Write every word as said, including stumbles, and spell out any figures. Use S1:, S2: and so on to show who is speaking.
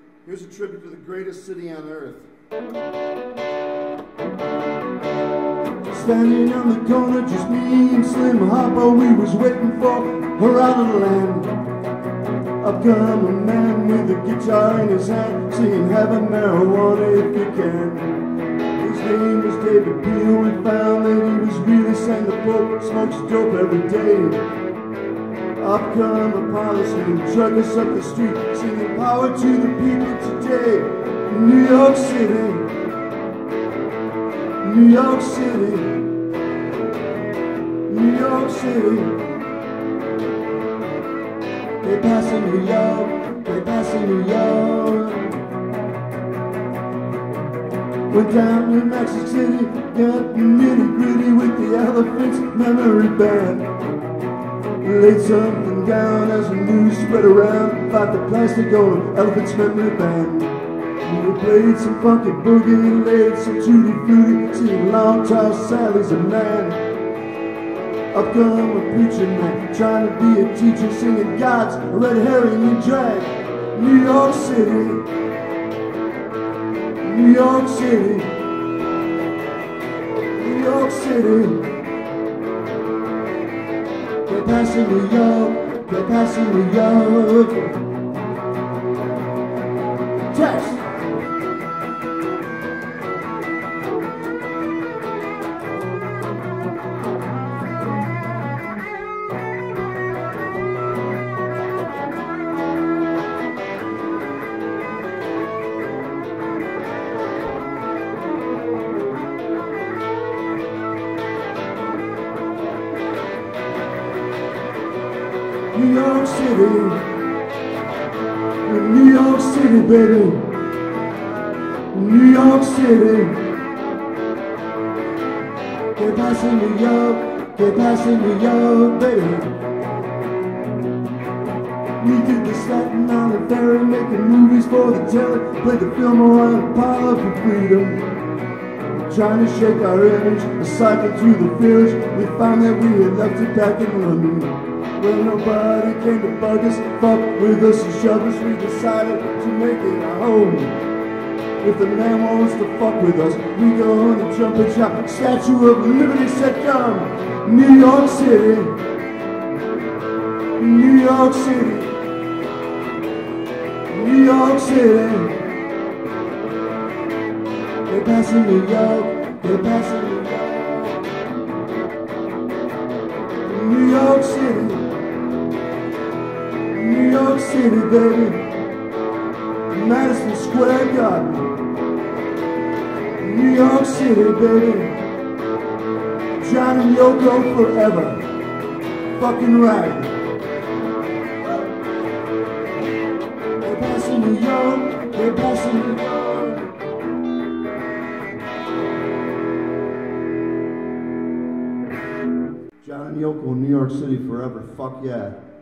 S1: Here's a tribute to the greatest city on earth. Standing on the corner, just me and Slim Hopper, we was waiting for her out of the land. Up come a man with a guitar in his hand, singing have a marijuana if you can. His name was David Peel. We found that he was really saying the Pope smokes dope every day. Up come a policeman, drug us up the street, singing power to the people today. New York City, New York City, New York City. They passing New York, they passing New York. Went down to Mexico City, got nitty gritty with the Elephants Memory Band. Laid something down as the news spread around about the plastic on Elephant's Memory Band. We played some funky boogie, laid some tutti frutti, singing Long Tall Sally's a man. Up come a preacher man, trying to be a teacher, singing God's a red herring you drag. New York City, New York City, New York City. They're passing New York, they're passing New York. Text. New York City, New York City, baby. New York City. They're passing New York, they're passing New York, baby. We did the Staten Island Ferry, making movies for the telly, played the film around Apollo for freedom. Trying to shake our image, a cycle through the village, we found that we had left it back in London. Well, nobody came to bug us, fuck with us and shove us, we decided to make it our home. If the man wants to fuck with us, we go on and jump and shout, Statue of Liberty said come. New York City, New York City, New York City. They're passing New York, they're passing New York. New York City, New York City, baby. Madison Square Garden. New York City, baby. John and Yoko forever. Fucking right. They're passing New York, they're passing New York. John and Yoko, New York City forever. Fuck yeah.